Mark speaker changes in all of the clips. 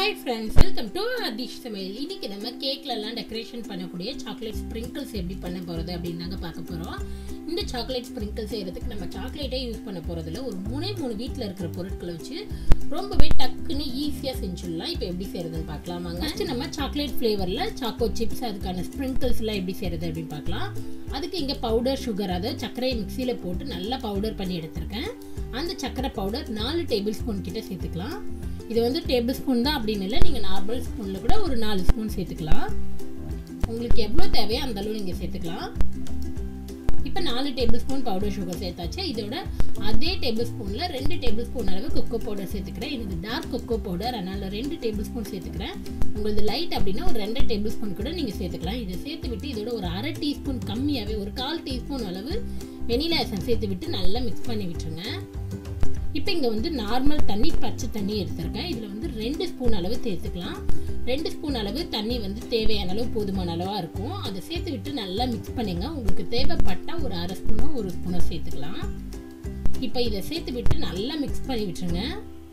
Speaker 1: Hi friends, welcome to Aadhish Samayal. இன்னைக்கு நம்ம கேக்ல எல்லாம் டெக்கரேஷன் பண்ணக்கூடிய சாக்லேட் ஸ்ப்ரிங்கிள்ஸ் எப்படி பண்ண போறது அப்படினாங்க பார்க்க போறோம். இந்த சாக்லேட் ஸ்ப்ரிங்கிள்ஸ் செய்யறதுக்கு நம்ம சாக்லேட்டே யூஸ் பண்ண போறதுல ஒரு மூணு வீட்ல இருக்கிற பொருட்களை வச்சு ரொம்பவே டக்குன்னு ஈஸியா செஞ்சிடலாம். இப்போ எப்படி செய்யறதுன்னு பார்க்கலாமாங்க. ஃபர்ஸ்ட் நம்ம சாக்லேட் ஃப்ளேவர்ல சாக்கோ சிப்ஸ் அதுக்கான ஸ்ப்ரிங்கிள்ஸ் எல்லாம் எப்படி செய்யறது அப்படின்னு பார்க்கலாம். அதுக்கு இங்க பவுடர் சுகர் அதாவது சர்க்கரையை மிக்ஸில போட்டு நல்லா பவுடர் பண்ணி எடுத்துர்க்கேன். அந்த சர்க்கரை பவுடர் 4 டேபிள் ஸ்பூன் கிட்ட சேர்த்துக்கலாம். இது வந்து டேபிள் ஸ்பூன் தான் அப்படின்னு இல்லை, நீங்கள் நார்மல் ஸ்பூனில் கூட ஒரு 4 ஸ்பூன் சேர்த்துக்கலாம். உங்களுக்கு எவ்வளோ தேவையோ அந்த அளவு நீங்கள் சேர்த்துக்கலாம். இப்போ 4 டேபிள் ஸ்பூன் பவுடர் சுகர் சேர்த்தாச்சு. இதோட அதே டேபிள் ஸ்பூனில் 2 டேபிள் ஸ்பூன் அளவு கொக்கோ பவுடர் சேர்த்துக்கிறேன். எனக்கு டார்க் கொக்கோ பவுடர் அதனால் 2 டேபிள் ஸ்பூன் சேர்த்துக்கிறேன். உங்களுக்கு லைட் அப்படின்னா ஒரு 2 டேபிள் ஸ்பூன் கூட நீங்கள் சேர்த்துக்கலாம். இதை சேர்த்து விட்டு இதோட ஒரு அரை டீஸ்பூன் கம்மியாகவே ஒரு 1/4 டீஸ்பூன் அளவு வெனிலா எசன்ஸ் சேர்த்து விட்டு நல்லா மிக்ஸ் பண்ணி விட்டுருங்க. இப்போ இங்கே வந்து நார்மல் தண்ணி பச்சை தண்ணி எடுத்துருக்கேன். இதில் வந்து 2 ஸ்பூன் அளவு சேர்த்துக்கலாம். 2 ஸ்பூன் அளவு தண்ணி வந்து தேவையான அளவு போதுமான அளவாக இருக்கும். அதை சேர்த்து விட்டு நல்லா மிக்ஸ் பண்ணிங்க. உங்களுக்கு தேவைப்பட்டால் ஒரு அரை ஸ்பூனோ 1 ஸ்பூனோ சேர்த்துக்கலாம். இப்போ இதை சேர்த்து விட்டு நல்லா மிக்ஸ் பண்ணி விட்டுருங்க.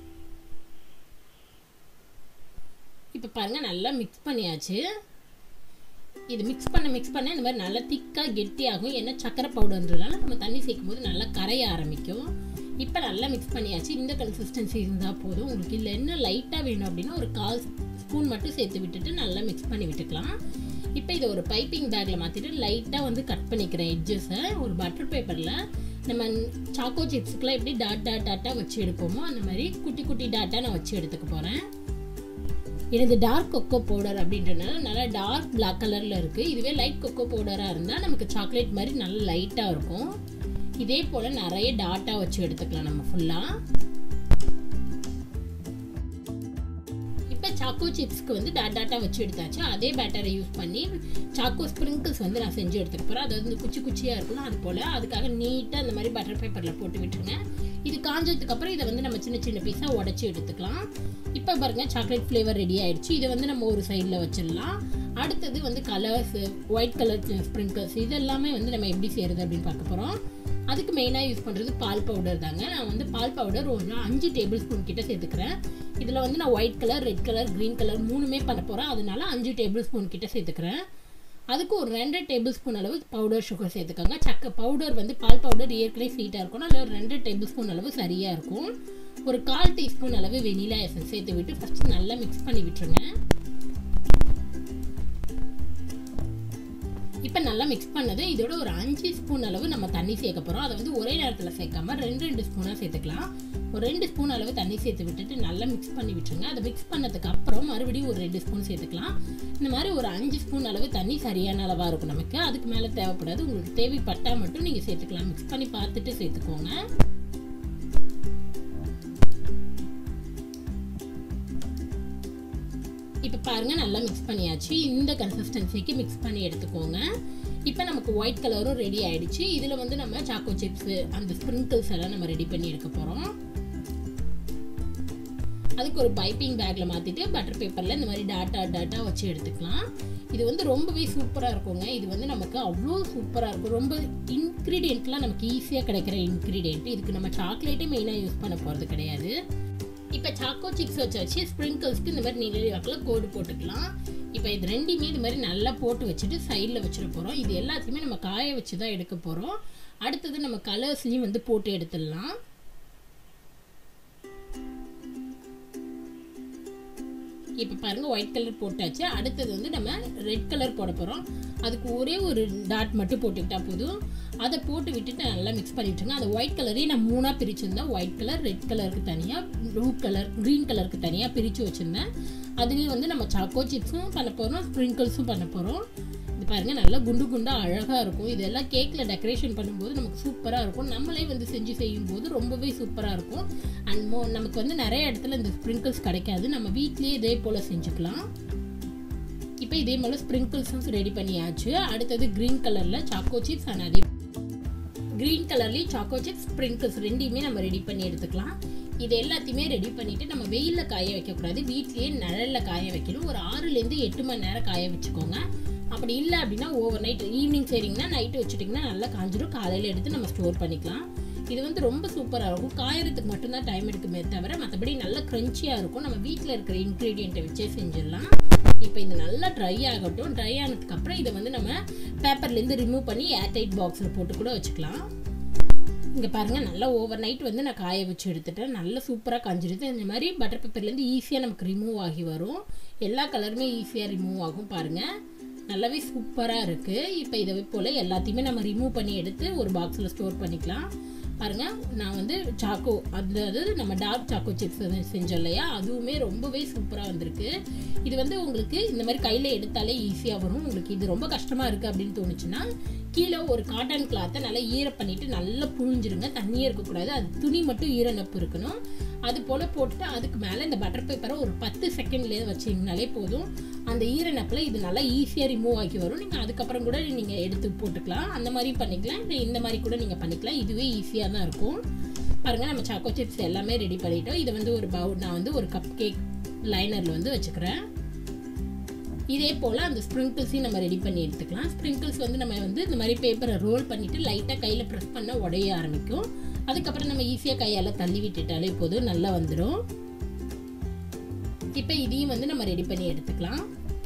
Speaker 1: இப்போ பாருங்கள் நல்லா மிக்ஸ் பண்ணியாச்சு. இது மிக்ஸ் பண்ண இந்த மாதிரி நல்லா திக்காக கெட்டியாகும். ஏன்னா சக்கரை பவுடர்ன்றதுனால நம்ம தண்ணி சேர்க்கும் போது நல்லா கரைய ஆரம்பிக்கும். இப்போ நல்லா மிக்ஸ் பண்ணியாச்சு. இந்த கன்சிஸ்டன்சி இருந்தால் போதும். உங்களுக்கு இல்லை என்ன லைட்டாக வேணும் அப்படின்னா ஒரு 1/4 ஸ்பூன் மட்டும் சேர்த்து விட்டுட்டு நல்லா மிக்ஸ் பண்ணி விட்டுக்கலாம். இப்போ இதை ஒரு பைப்பிங் பேக்கில் மாற்றிட்டு லைட்டாக வந்து கட் பண்ணிக்கிறேன் எட்ஜஸை. ஒரு பட்டர் பேப்பரில் நம்ம சாக்கோ சிப்ஸுக்கெலாம் எப்படி டாட்டாக வச்சு எடுப்போமோ அந்த மாதிரி குட்டி குட்டி டாட்டாக நான் வச்சு எடுத்துக்க போகிறேன். இது டார்க் கொக்கோ பவுடர் அப்படின்றனால நல்லா டார்க் பிளாக் கலரில் இருக்குது. இதுவே லைட் கொக்கோ பவுடராக இருந்தால் நமக்கு சாக்லேட் மாதிரி நல்லா லைட்டாக இருக்கும். இதே போல் நிறைய டாட்டா வச்சு எடுத்துக்கலாம் நம்ம ஃபுல்லாக. இப்போ சாக்கோ சிப்ஸ்க்கு வந்து டாட்டா வச்சு எடுத்தாச்சு. அதே பேட்டரை யூஸ் பண்ணி சாக்கோ ஸ்ப்ரிங்கிள்ஸ் வந்து நான் செஞ்சு எடுத்துக்க போகிறேன். அதாவது வந்து குச்சியாக இருக்கணும் அது போல். அதுக்காக நீட்டாக அந்த மாதிரி பட்டர் பேப்பரில் போட்டு விட்டுருங்க. இது காஞ்சதுக்கப்புறம் இதை வந்து நம்ம சின்ன பீஸாக உடச்சி எடுத்துக்கலாம். இப்போ பாருங்கள் சாக்லேட் ஃப்ளேவர் ரெடி ஆகிடுச்சு. இதை வந்து நம்ம ஒரு சைடில் வச்சிடலாம். அடுத்தது வந்து கலர்ஸ் ஒயிட் கலர் ஸ்ப்ரிங்கிள்ஸ் இது எல்லாமே வந்து நம்ம எப்படி செய்கிறது அப்படின்னு பார்க்க போகிறோம். அதுக்கு மெயினாக யூஸ் பண்ணுறது பால் பவுடர் தாங்க. நான் வந்து பால் பவுடர் ஒரு 5 டேபிள் ஸ்பூன் கிட்ட சேர்த்துக்கிறேன். இதில் வந்து நான் white colour red colour green colour 3மே பண்ண போகிறேன். அதனால 5 டேபிள் ஸ்பூன் கிட்ட சேர்த்துக்கிறேன். அதுக்கு ஒரு 2 டேபிள் ஸ்பூன் அளவு பவுடர் சுகர் சேர்த்துக்கோங்க. சக்கரை பவுடர் வந்து பால் பவுடர் ஏற்கனவே ஸ்வீட்டாக இருக்கணும். அதில் ஒரு 2 டேபிள் ஸ்பூன் அளவு சரியாக இருக்கும். ஒரு 1/4 டீஸ்பூன் அளவு வெனிலா எசன்ஸ் சேர்த்து விட்டு ஃபஸ்ட்டு நல்லா மிக்ஸ் பண்ணி விட்டுருங்க. இப்போ நல்லா மிக்ஸ் பண்ணது இதோட ஒரு 5 ஸ்பூன் அளவு நம்ம தண்ணி சேர்க்க போகிறோம். அதை வந்து ஒரே நேரத்தில் சேர்க்காம 2 ஸ்பூனாக சேர்த்துக்கலாம். ஒரு 2 ஸ்பூன் அளவு தண்ணி சேர்த்து விட்டுட்டு நல்லா மிக்ஸ் பண்ணி விட்டுருங்க. அதை மிக்ஸ் பண்ணதுக்கு அப்புறம் மறுபடியும் ஒரு 2 ஸ்பூன் சேர்த்துக்கலாம். இந்த மாதிரி ஒரு 5 ஸ்பூன் அளவு தண்ணி சரியான அளவாக இருக்கும் நமக்கு. அதுக்கு மேலே தேவைப்படாது. உங்களுக்கு தேவைப்பட்டால் மட்டும் நீங்கள் சேர்த்துக்கலாம். மிக்ஸ் பண்ணி பார்த்துட்டு சேர்த்துக்கோங்க. இப்போ பாருங்கள் நல்லா மிக்ஸ் பண்ணியாச்சு. இந்த கன்சிஸ்டன்சிக்கு மிக்ஸ் பண்ணி எடுத்துக்கோங்க. இப்போ நமக்கு ஒயிட் கலரும் ரெடி ஆகிடுச்சு. இதில் வந்து நம்ம சாக்கோ சிப்ஸு அந்த ஸ்ப்ரிங்கிள்ஸ் எல்லாம் நம்ம ரெடி பண்ணி எடுக்க போகிறோம். அதுக்கு ஒரு பைப்பிங் பேக்கில் மாற்றிட்டு பட்டர் பேப்பரில் இந்த மாதிரி டாட்டா வச்சு எடுத்துக்கலாம். இது வந்து ரொம்பவே சூப்பராக இருக்குங்க. இது வந்து நமக்கு அவ்வளோ சூப்பராக இருக்கும். ரொம்ப இன்க்ரீடியண்ட்லாம் நமக்கு ஈஸியாக கிடைக்கிற இன்க்ரீடியண்ட். இதுக்கு நம்ம சாக்லேட்டே மெயினாக யூஸ் பண்ண போகிறது கிடையாது. இப்போ சாக்கோ சிப்ஸ் வச்சு ஸ்ப்ரிங்கிள்ஸ்க்கு இந்த மாதிரி நீல வாக்கில் கோடு போட்டுக்கலாம். இப்போ இது ரெண்டுமே இது மாதிரி நல்லா போட்டு வச்சுட்டு சைடில் வச்சுட போகிறோம். இது எல்லாத்தையுமே நம்ம காய வச்சு தான் எடுக்க போகிறோம். அடுத்தது நம்ம கலர்ஸ்லையும் வந்து போட்டு எடுத்துடலாம். இப்போ பாருங்கள் ஒயிட் கலர் போட்டாச்சு. அடுத்தது வந்து நம்ம ரெட் கலர் போட போகிறோம். அதுக்கு ஒரே ஒரு டாட் மட்டும் போட்டுக்கிட்டா போதும். அதை போட்டு விட்டுட்டு நல்லா மிக்ஸ் பண்ணிவிட்டுருங்க. அந்த ஒயிட் கலரையும் நான் 3ஆக பிரிச்சுருந்தேன். ஒயிட் கலர் ரெட் கலருக்கு தனியாக ப்ளூ கலர் க்ரீன் கலருக்கு தனியாக பிரித்து வச்சுருந்தேன். அதுலேயும் வந்து நம்ம சாக்கோ சிப்ஸும் பண்ண போகிறோம் ஸ்ப்ரிங்கிள்ஸும் பண்ண போகிறோம். இது பாருங்கள் நல்லா குண்டாக அழகாக இருக்கும். இதெல்லாம் கேக்கில் டெக்கரேஷன் பண்ணும்போது நமக்கு சூப்பராக இருக்கும். நம்மளே வந்து செஞ்சு செய்யும்போது ரொம்பவே சூப்பராக இருக்கும். அண்ட் நமக்கு வந்து நிறைய இடத்துல இந்த ஸ்ப்ரிங்கிள்ஸ் கிடைக்காது. நம்ம வீட்லேயே இதே போல் செஞ்சுக்கலாம். இப்போ இதே போல் ஸ்ப்ரிங்கிள்ஸும் ரெடி பண்ணியாச்சு. அடுத்தது க்ரீன் கலரில் சாக்கோ சிப்ஸ் அண்ட் அதே க்ரீன் கலர்லேயும் சாக்கோ சிப்ஸ் ஸ்ப்ரிங்கிள்ஸ் ரெண்டையுமே நம்ம ரெடி பண்ணி எடுத்துக்கலாம். இது எல்லாத்தையுமே ரெடி பண்ணிவிட்டு நம்ம வெயிலில் காய வைக்கக்கூடாது. வீட்லேயே நிழலில் காய வைக்கணும். ஒரு 6லேருந்து 8 மணி நேரம் காய வச்சுக்கோங்க. அப்படி இல்லை அப்படின்னா ஓவர் நைட் ஈவினிங் செய்கிறீங்கன்னா நைட்டு வச்சுட்டிங்கன்னா நல்லா காஞ்சிடும். காலையில் எடுத்து நம்ம ஸ்டோர் பண்ணிக்கலாம். இது வந்து ரொம்ப சூப்பராக இருக்கும். காயறதுக்கு மட்டும்தான் டைம் எடுக்குமே தவிர மற்றபடி நல்லா க்ரன்ச்சியாக இருக்கும். நம்ம வீட்டில் இருக்கிற இன்க்ரீடியண்ட்டை வச்சே செஞ்சிடலாம். இப்போ இது நல்லா ட்ரை ஆகட்டும். ட்ரை ஆனதுக்கப்புறம் இதை வந்து நம்ம பேப்பர்லேருந்து ரிமூவ் பண்ணி ஏர்டைட் பாக்ஸில் போட்டு கூட வச்சுக்கலாம். இங்கே பாருங்கள், நல்லா ஓவர் நைட் வந்து நான் காய வச்சு எடுத்துட்டேன். நல்லா சூப்பராக காஞ்சிடுது. இந்த மாதிரி பட்டர் பேப்பர்லேருந்து ஈஸியாக நமக்கு ரிமூவ் ஆகி வரும். எல்லா கலருமே ஈஸியாக ரிமூவ் ஆகும். பாருங்கள், நல்லாவே சூப்பராக இருக்குது. இப்போ இதை போல் எல்லாத்தையுமே நம்ம ரிமூவ் பண்ணி எடுத்து ஒரு பாக்ஸில் ஸ்டோர் பண்ணிக்கலாம். பாருங்கள், நான் வந்து சாக்கோ அதாவது நம்ம டார்க் சாக்கோ சிப்ஸ் செஞ்சோம் இல்லையா, அதுவுமே ரொம்பவே சூப்பராக வந்திருக்கு. இது வந்து உங்களுக்கு இந்த மாதிரி கையில் எடுத்தாலே ஈஸியாக வரும். உங்களுக்கு இது ரொம்ப கஷ்டமாக இருக்குது அப்படின்னு தோணுச்சுன்னா கீழே ஒரு காட்டன் கிளாத்தை நல்லா ஈர பண்ணிவிட்டு நல்லா புழிஞ்சிருங்க. தண்ணியே இருக்கக்கூடாது, அது துணி மட்டும் ஈரநப்பு இருக்கணும். அது போல் போட்டுட்டு அதுக்கு மேலே இந்த பட்டர் பேப்பரை ஒரு 10 செகண்ட்லேயே வச்சிங்கனாலே போதும். அந்த ஈரநப்பில் இது நல்லா ஈஸியாக ரிமூவ் ஆகி வரும். நீங்கள் அதுக்கப்புறம் கூட நீங்கள் எடுத்து போட்டுக்கலாம். அந்த மாதிரி பண்ணிக்கலாம், இல்லை இந்த மாதிரி கூட நீங்கள் பண்ணிக்கலாம். இதுவே ஈஸியாக தான் இருக்கும். பாருங்கள், நம்ம சாக்கோ சிப்ஸ் எல்லாமே ரெடி பண்ணிட்டோம். இதை வந்து ஒரு பவுல் நான் வந்து ஒரு கப் கேக் லைனரில் வந்து வச்சுக்கிறேன். இதே போல் அந்த ஸ்ப்ரிங்கிள்ஸையும் நம்ம ரெடி பண்ணி எடுத்துக்கலாம். ஸ்ப்ரிங்கிள்ஸ் வந்து நம்ம வந்து இந்த மாதிரி பேப்பரை ரோல் பண்ணிவிட்டு லைட்டாக கையில் ப்ரெஸ் பண்ண உடைய ஆரம்பிக்கும். அதுக்கப்புறம் நம்ம ஈஸியாக கையால் தள்ளி விட்டுட்டாலே போதும், நல்லா வந்துடும். இப்போ இதையும் வந்து நம்ம ரெடி பண்ணி எடுத்துக்கலாம்.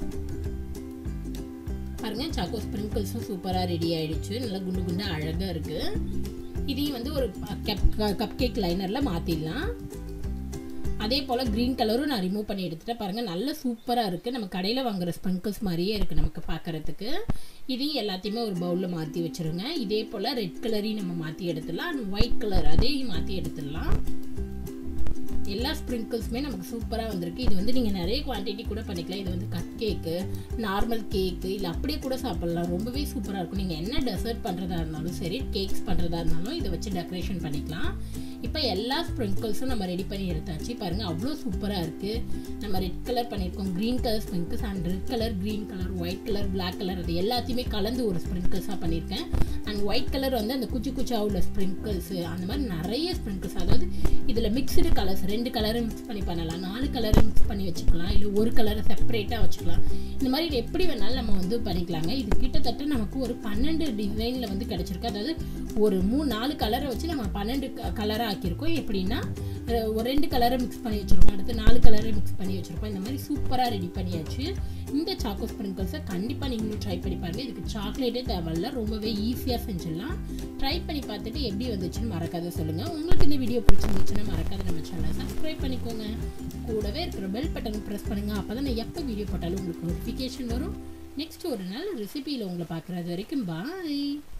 Speaker 1: பாருங்கள், சாக்கோ ஸ்ப்ரிங்கிள்ஸும் சூப்பராக ரெடி ஆகிடுச்சு. நல்லா குண்டு குண்டாக அழகாக இருக்குது. இதையும் வந்து ஒரு கப் கேக் லைனரில் மாற்றிடலாம். அதே போல் க்ரீன் கலரும் நான் ரிமூவ் பண்ணி எடுத்துகிட்டேன். பாருங்கள், நல்ல சூப்பராக இருக்குது. நம்ம கடையில் வாங்குகிற ஸ்ப்ரிங்கிள்ஸ் மாதிரியே இருக்குது நமக்கு பார்க்குறதுக்கு. இதையும் எல்லாத்தையுமே ஒரு பவுலில் மாற்றி வச்சுருங்க. இதே போல் ரெட் கலரையும் நம்ம மாற்றி எடுத்துடலாம். அண்ட் ஒயிட் கலர் அதையும் மாற்றி எடுத்துடலாம். எல்லா ஸ்ப்ரிங்கிள்ஸுமே நமக்கு சூப்பராக வந்திருக்கு. இது வந்து நீங்கள் நிறைய குவான்டிட்டி கூட பண்ணிக்கலாம். இது வந்து கப் கேக்கு, நார்மல் கேக்கு, இல்லை அப்படியே கூட சாப்பிட்லாம். ரொம்பவே சூப்பராக இருக்கும். நீங்கள் என்ன டெசர்ட் பண்ணுறதா இருந்தாலும் சரி, கேக்ஸ் பண்ணுறதா இருந்தாலும் இதை வச்சு டெக்கரேஷன் பண்ணிக்கலாம். இப்போ எல்லா ஸ்ப்ரிங்கிள்ஸும் நம்ம ரெடி பண்ணி எடுத்தாச்சு. பாருங்கள், அவ்வளோ சூப்பராக இருக்குது. நம்ம ரெட் கலர் பண்ணியிருக்கோம், green colour sprinkles and red colour, green colour, white colour, black colour, அது எல்லாத்தையுமே கலந்து ஒரு ஸ்ப்ரிங்கிள்ஸாக பண்ணியிருக்கேன். அண்ட் ஒயிட் கலர் வந்து அந்த குச்சி குச்சாக உள்ள ஸ்ப்ரிங்கிள்ஸு, அந்த மாதிரி நிறைய ஸ்ப்ரிங்கிள்ஸ். அதாவது இதில் மிக்சடு கலர்ஸ் 2 கலரை மிக்ஸ் பண்ணி பண்ணலாம், 4 கலரை மிக்ஸ் பண்ணி வச்சுக்கலாம், இல்லை ஒரு கலரை செப்பரேட்டாக வச்சுக்கலாம். இந்த மாதிரி எப்படி வேணாலும் நம்ம வந்து பண்ணிக்கலாங்க. இது கிட்டத்தட்ட நமக்கு ஒரு 12 டிசைனில் வந்து கிடச்சிருக்கு. அதாவது ஒரு 3-4 கலரை வச்சு நம்ம 12 கலராக ஆக்கியிருக்கோம். எப்படின்னா ஒரு 2 கலரை மிக்ஸ் பண்ணி வச்சுருக்கோம், அடுத்து 4 கலரை மிக்ஸ் பண்ணி வச்சுருக்கோம். இந்த மாதிரி சூப்பராக ரெடி பண்ணியாச்சு. இந்த சாக்கோ ஸ்ப்ரிங்கிள்ஸை கண்டிப்பாக நீங்களும் ட்ரை பண்ணி பாருங்கள். இதுக்கு சாக்லேட்டே தேவையில்ல, ரொம்பவே ஈஸியாக செஞ்சிடலாம். ட்ரை பண்ணி பார்த்துட்டு எப்படி வந்துச்சுன்னு மறக்காத சொல்லுங்கள். உங்களுக்கு இந்த வீடியோ பிடிச்சிருந்துச்சுன்னா மறக்காத நம்ம சேனலை சப்ஸ்கிரைப் பண்ணிக்கோங்க. கூடவே இருக்கிற பெல் பட்டன் ப்ரெஸ் பண்ணுங்கள். அப்போ தான் நான் எப்போ வீடியோ போட்டாலும் உங்களுக்கு நோட்டிஃபிகேஷன் வரும். நெக்ஸ்ட் ஒரு நல்ல ரெசிபியில் உங்களை பார்க்குறது வரைக்கும் பாய்.